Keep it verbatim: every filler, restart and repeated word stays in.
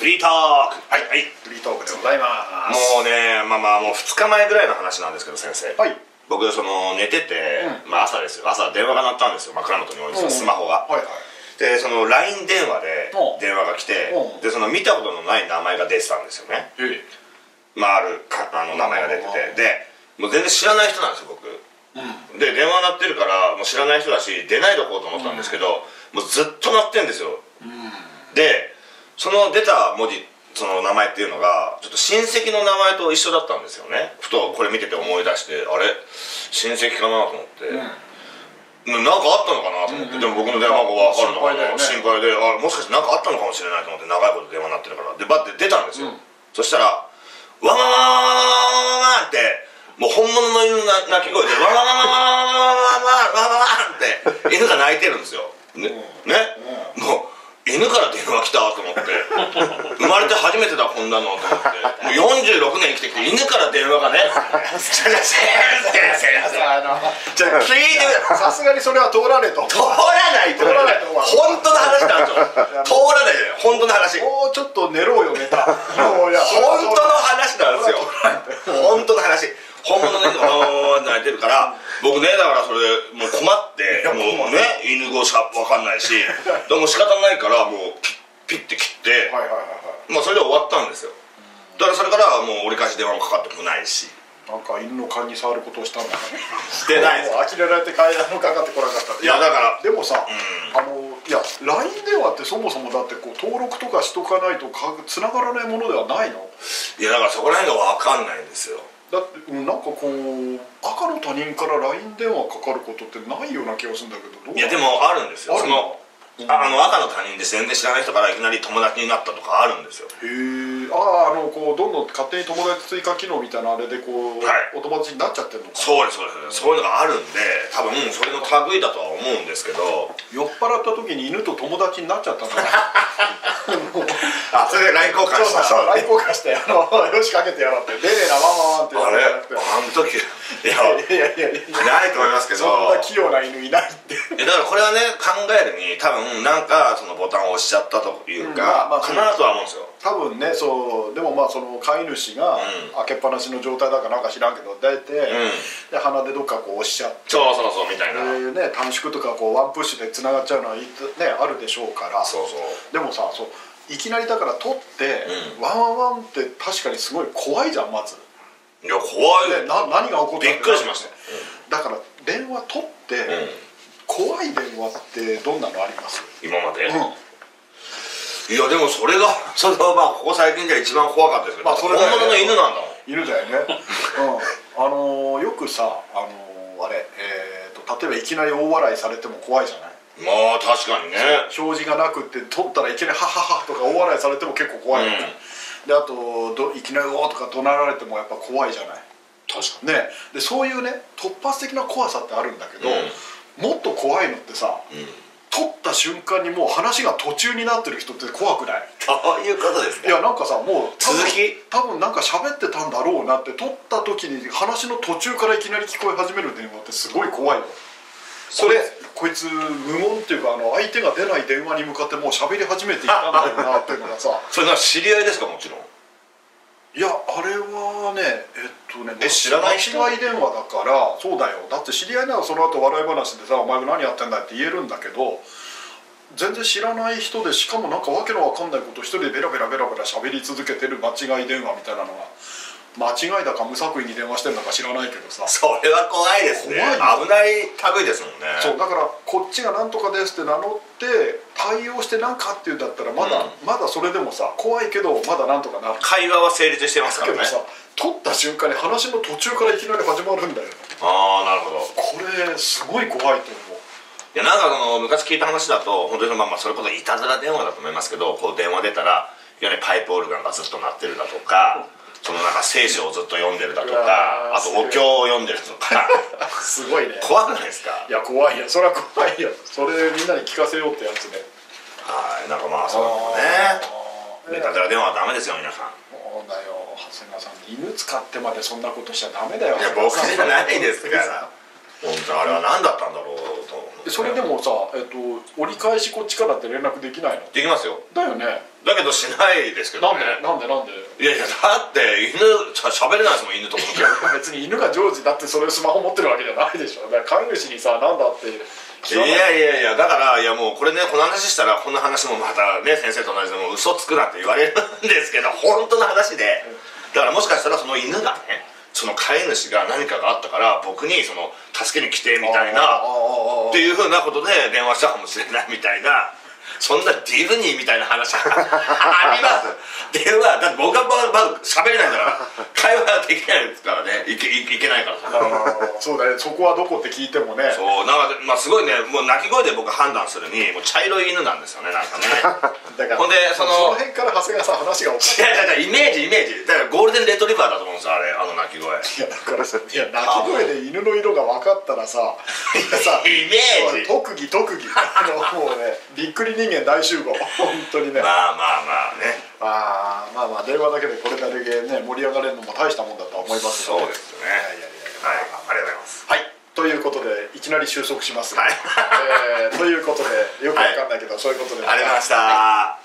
フリートーク。 はいはい、フリートークでございます。 もうね、まあまあもうふつかまえぐらいの話なんですけど、先生、 はい、 僕その寝てて、 うん、 まあ朝ですよ、朝電話が鳴ったんですよ、枕元に置いてたスマホが、 はいはい、 でその ライン 電話で電話が来て、 うん、 でその見たことのない名前が出てたんですよね、 ええ、 まああるかあの名前が出てて、でもう全然知らない人なんですよ僕、うん、で電話鳴ってるからもう知らない人だし出ないでおこうと思ったんですけど、うん、もうずっと鳴ってんですよ、うん、でその出た文字、その名前っていうのがちょっと親戚の名前と一緒だったんですよね。ふとこれ見てて思い出して、あれ親戚かなと思って、うん、なんかあったのかなと思って、うん、でも僕の電話番号が分かるのかな、心配で、あもしかして何かあったのかもしれないと思って長いこと電話になってるからでバッて出たんですよ、うん、そしたらワンワンワンワンワンワンってもう本物の犬の鳴き声でワンワンワンワンワンワンワンワンワンワンって犬が鳴いてるんですよね、ね、もう犬から電話来たと思って生まれて初めてだこんなのと思ってもうよんじゅうろくねん生きてきて犬から電話がね先生先生じゃあ聞いてさすがにそれは通らねえと通らない通らない本当の話なんですよ通らないよ本当の話もうちょっと寝ろよネタもういや本当の話なんですよ本当の話本物の犬がワーッて鳴いてるから僕ねだからそれもう困ってもうね犬語しか分かんないしでも仕方ないからもうピッて切ってまあそれで終わったんですよ。だからそれからもう折り返し電話もかかってこないしなんか犬の勘に触ることをしたんだねしてないもう呆れられて階段のかかってこなかった。 いやだからでもさ、うん、あのいや ライン 電話ってそもそもだってこう登録とかしとかないとかつながらないものではないの。 いやだからそこら辺が分かんないんですよ。 だってなんかこう赤の他人から ライン 電話かかることってないような気がするんだけどどう。 いやでもあるんですよ。そのあの赤の他人で全然知らない人からいきなり友達になったとかあるんですよ。 へえ。あああのこうどんどん勝手に友達追加機能みたいなあれでこう、はい、お友達になっちゃってるのか。 そうですそうです、そういうのがあるんで多分それの類だとは思うんですけど酔っ払った時に犬と友達になっちゃったんだあそれで ライン 交換した。 そうそう ライン 交換してあのよしかけてやろうって出ねえなワンワンワンってあれあの時いやいやいやないと思いますけどそんな器用な犬いないってだからこれはね考えるに多分なんかそのボタンを押しちゃったというか、うんまあまあ、かなとは思うんですよ多分ね。そうでもまあその飼い主が開けっぱなしの状態だかなんか知らんけど出て、うん、で鼻でどっかこう押しちゃってそうそうそうみたいな、 ね、短縮とかこうワンプッシュでつながっちゃうのは、ね、あるでしょうからそうそうでもさそういきなりだから取って、うん、ワンワンワンって確かにすごい怖いじゃんまず。 いや怖いね、な何が起こったんだびっくりしました、 うん、だから電話取って、うん、怖い電話ってどんなのあります今まで、 うんいやでもそれがそれはまあここ最近では一番怖かったですけど、まあ、それ本物の犬なんだもん。 犬だよね、うん、あのー、よくさあのー、あれ、えー、と例えばいきなり大笑いされても怖いじゃない。 まあ確かにね表示がなくって取ったらいきなりハハハとか大笑いされても結構怖い、うん、であとどいきなり「おー」とか怒鳴られてもやっぱ怖いじゃない。 確かにねでそういうね突発的な怖さってあるんだけど、うん、もっと怖いのってさ、うん取った瞬間にもう話が途中になってる人って怖くない？ どういうことですか？ いやなんかさもう続き多分なんか喋ってたんだろうなって取った時に話の途中からいきなり聞こえ始める電話ってすごい怖いよ。それこいつ無言っていうかあの相手が出ない電話に向かってもう喋り始めていったんだよなっていうのがさそれが知り合いですか？もちろんいやあれはねえっとねえ知らない人間違い電話だからそうだよ。だって知り合いならその後笑い話でさ「お前も何やってんだ」って言えるんだけど全然知らない人でしかもなんかわけのわかんないこと一人でベラベラベラベラ喋り続けてる間違い電話みたいなのが間違いだか無作為に電話してんだか知らないけどさそれは怖いですね。危ない類ですもんね。 そうだからこっちが「なんとかです」って名乗って対応してなんかっていうんだったらまだ、うん、まだそれでもさ怖いけどまだなんとかなる。 会話は成立してますからね。 けどさ取った瞬間に話の途中からいきなり始まるんだよ。 ああなるほど。 これすごい怖いと思う。 いやなんかその昔聞いた話だと本当にまあまあそれこそいたずら電話だと思いますけどこう電話出たらいわゆるパイプオルガンがずっと鳴ってるだとかそのなんか聖書をずっと読んでるだとかあとお経を読んでるとかすごいね。 怖くないですか？ いや怖いよそれは怖いよ。それみんなに聞かせようってやつね。 はいなんかまあそういうのねいたずら電話はダメですよ皆さん。 そうだよ長谷川さん犬使ってまでそんなことしちゃダメだよ。 いや僕じゃないですから本当あれは何だったんだろうと思う。 それでもさ、えっと、折り返しこっちからって連絡できないの？ できますよ。 だよね。 だけどしないですけどね。 なんでなんでなんで？ いやいや、だって犬しゃしゃべれないですもん、犬とか。 いや別に犬が常時だってそれスマホ持ってるわけじゃないでしょ。だから飼い主にさ、なんだっていやいやいや、だからいやもうこれね、この話したらこんな話もまたね、先生と同じでもう嘘つくなって言われるんですけど、本当の話で、だからもしかしたらその犬がね、その飼い主が何かがあったから僕にその助けに来てみたいなっていうふうなことで電話したかもしれないみたいな、そんなディズニーみたいな話あります電話だって僕はまず喋れないんだから会話できないですからね、いけいけないからさそうだね、そこはどこって聞いてもね、 そうなんか、まあ、すごいね、もう鳴き声で僕判断するにもう茶色い犬なんですよね、なんかねだからほんでそのその辺から長谷川さん話がおかしい。 いやいやいやイメージイメージだからゴールデンレトリバーだと思うんですよ、あれ、あの鳴き声。 いやだからさ、いや鳴き声で犬の色が分かったらささイメージ特技特技あのもうね、びっくり人間大集合本当にね。 まあまあまあね、 あまあまあ電話だけでこれだけね盛り上がれるのも大したもんだとは思いますそうですね。 いやいやいや、 はい、ありがとうございます。 はいということでいきなり収束します、 はいえーということでよくわかんないけど、はい、そういうことでありがとうございました。